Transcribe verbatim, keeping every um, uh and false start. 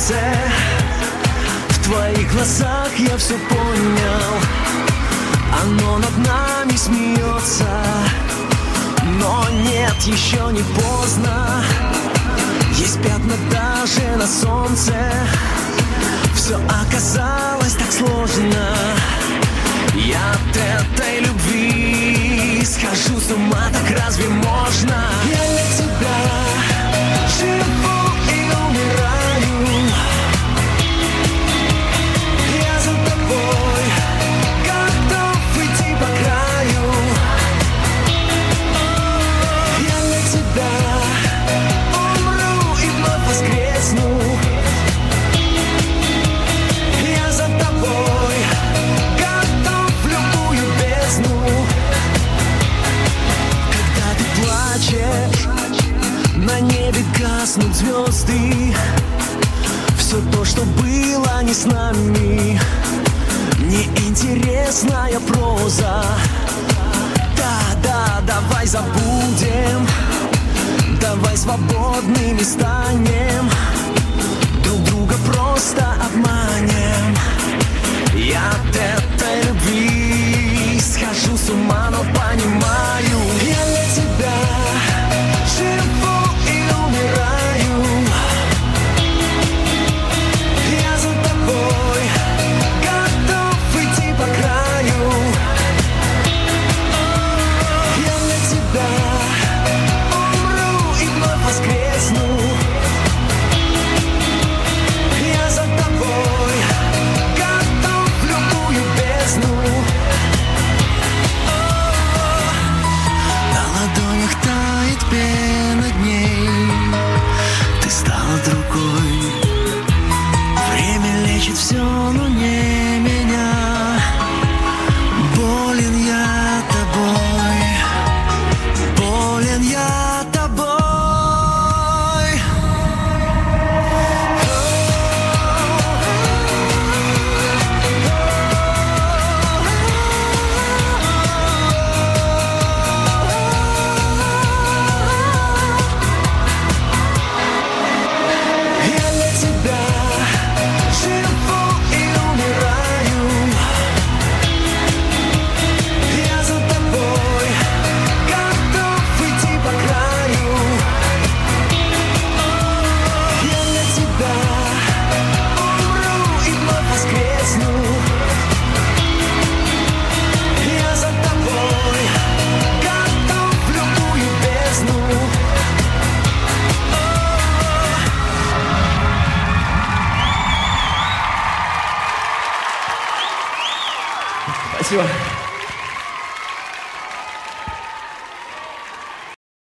солнце. В твоих глазах я все понял. Оно над нами смеется. Но нет, еще не поздно. Есть пятна даже на солнце. Все оказалось так сложно. Я от этой любви схожу с ума, так разве можно? Я для тебя живу и умираю. Я за тобой готов идти по краю. Я для тебя умру и вновь воскресну. Я за тобой готов в любую бездну. Когда ты плачешь, на небе гаснут звезды. Все то, что было не с нами, неинтересная проза. Да, да, давай забудем. Давай свободными станем. Друг друга просто обманем. Я от этой любви схожу с ума, но понимаю, я для тебя живу и умираю. Я за тобой готов идти по краю. Я для тебя умру и вновь воскресну. Я за тобой готов в любую бездну. На ладонях тает пена дней. Ты стала другой. Время лечит все, но не меня. Болен я тобой. Болен я тобой. Я для тебя живу и умираю. Я за тобой готов идти по краю. Я для тебя умру и вновь воскресну. Я за тобой готов в любую бездну. Спасибо.